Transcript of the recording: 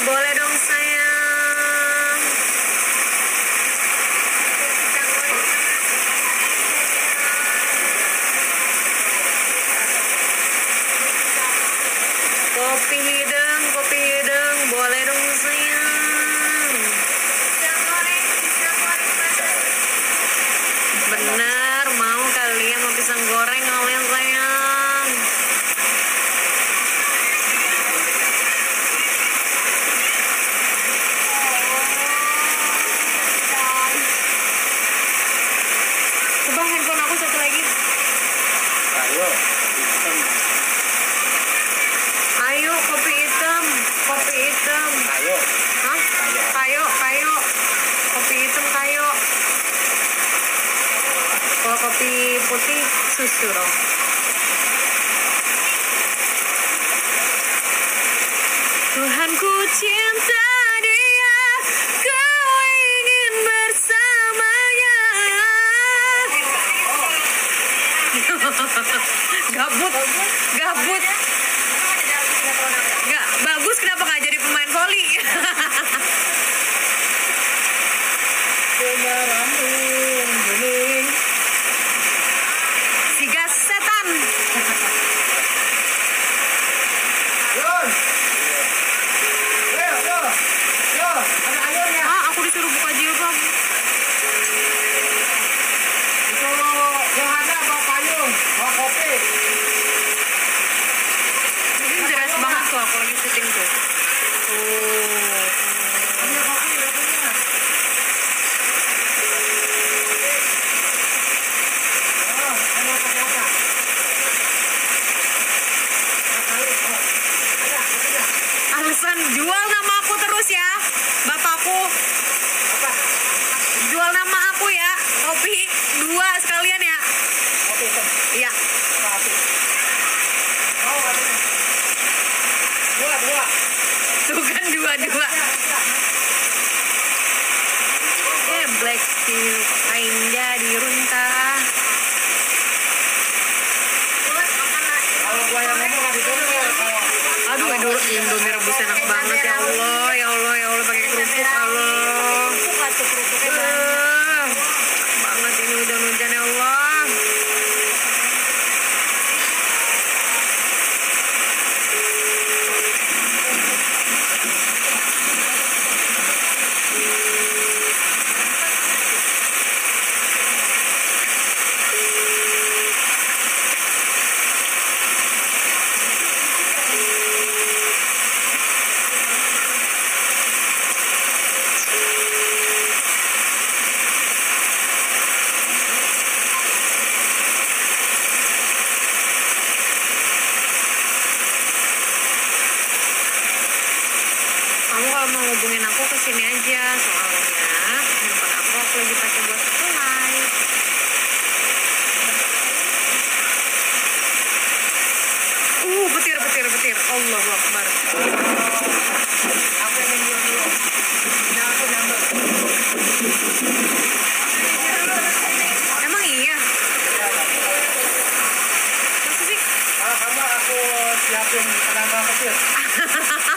boleh dong sayang. Kopi hidung, boleh dong sayang. Bener, mau kalian mau pisang goreng kalian sayang. Coba handphone aku satu lagi. Ayo kopi hitam. Hah? Kayo. Kopi hitam kayo. Kalau kopi putih susu dong. Tuhan ku cinta dia, ku ingin bersamanya. Gabut. Gak bagus, kenapa gak jadi pemain voli? Si gas setan. Aku disuruh buka jilbab. Ini jelas banget tuh aku lagi syuting tuh. Alasan jual nama aku terus ya, bapakku. Jual nama aku ya, kopi 2 sekalian ya. Iya. Tuh kan 2. Black Steel Ainda di runtah. Aduh, Indomie rebus enak banget ya Allah, pakai kerupuk Allah. Banget ini hujan-hujan ya Allah. Kamu kalau mau hubungin aku kesini aja, soalnya handphone aku lagi pakai buat live. Petir. Allahu Akbar. Aku yang minum dulu. Emang iya? Masa sih? Kalau kamu aku siapin penambah petir.